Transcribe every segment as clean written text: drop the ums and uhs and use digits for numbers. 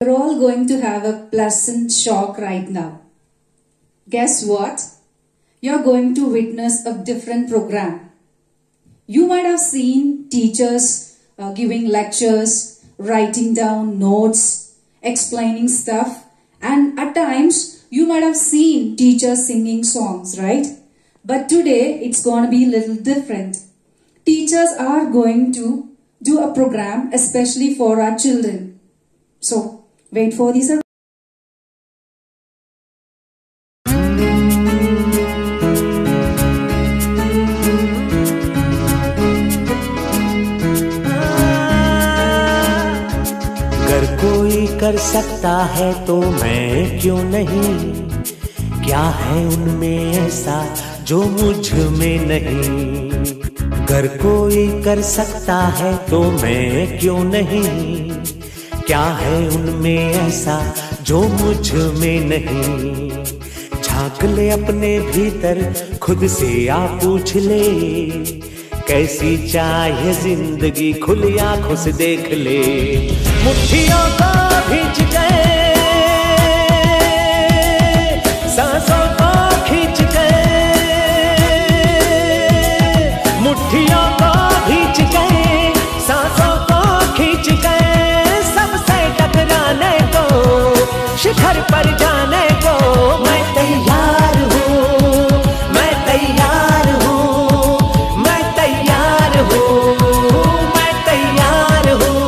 We're all going to have a pleasant shock right now. Guess what? You're going to witness a different program. You might have seen teachers giving lectures, writing down notes, explaining stuff, and at times you might have seen teachers singing songs, right? But today it's going to be a little different. Teachers are going to do a program especially for our children. So, wait for this. अगर कोई कर सकता है तो मैं क्यों नहीं? क्या है उनमें ऐसा जो मुझ में नहीं? अगर कोई कर सकता है तो मैं क्यों नहीं? क्या है उनमें ऐसा जो मुझ में नहीं? झांक ले अपने भीतर, खुद से आ पूछ ले, कैसी चाहे जिंदगी, खुली आंखों से देख ले। मुट्ठियों को भींच गए, सांसों को खींच गए, मुट्ठियों को भींच गए, सांसों को खींच गए, सबसे टकराने को, शिखर पर जाने को मैं तैयार हूँ, मैं तैयार हूँ, मैं तैयार हूँ, मैं तैयार हूँ।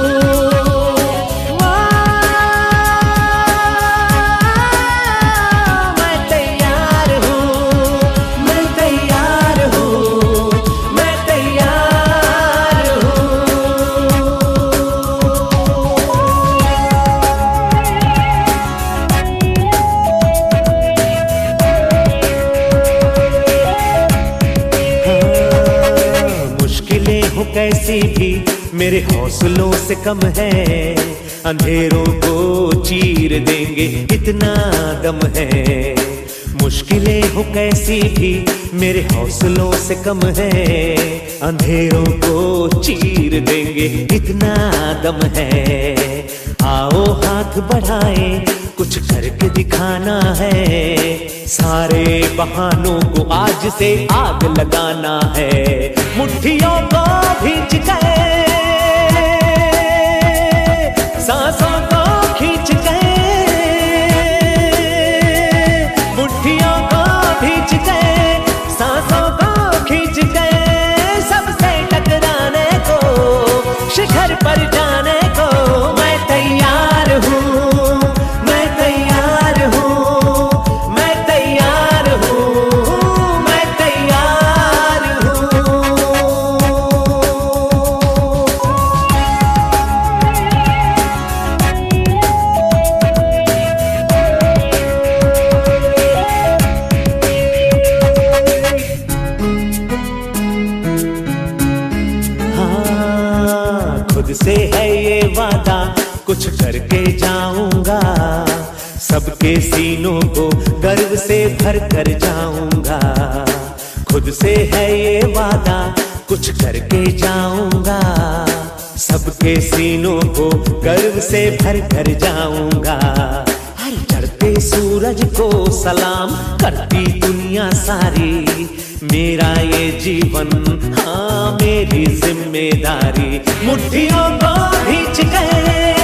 मैं तैयार हूँ, मैं तैयार हूँ, मैं तैयार हूँ। मुश्किलें हो कैसी भी मेरे हौसलों से कम है, अंधेरों को चीर देंगे इतना दम है। मुश्किलें हो कैसी भी मेरे हौसलों से कम है, अंधेरों को चीर देंगे इतना दम है। आओ हाथ बढ़ाए, कुछ करके दिखाना है, सारे बहानों को आज से आग लगाना है। मुट्ठियों को भींच गए, सांसों को खींच गए, मुट्ठियों को भींच गए, सांसों को खींच गए, सबसे टकराने को, शिखर पर जाने को मैं तैयार हूँ, मैं तैयार हूँ, मैं तैयार हूँ, मैं तैयार हूँ। हाँ, खुद से है ये वादा, कुछ करके जाऊंगा, सबके सीनों को गर्व से भर कर जाऊंगा। खुद से है ये वादा, कुछ करके जाऊंगा, सबके सीनों को गर्व से भर कर जाऊंगा। हर चढ़ते सूरज को सलाम करती दुनिया सारी, मेरा ये जीवन हाँ मेरी जिम्मेदारी। मुट्ठियों को भींच गए,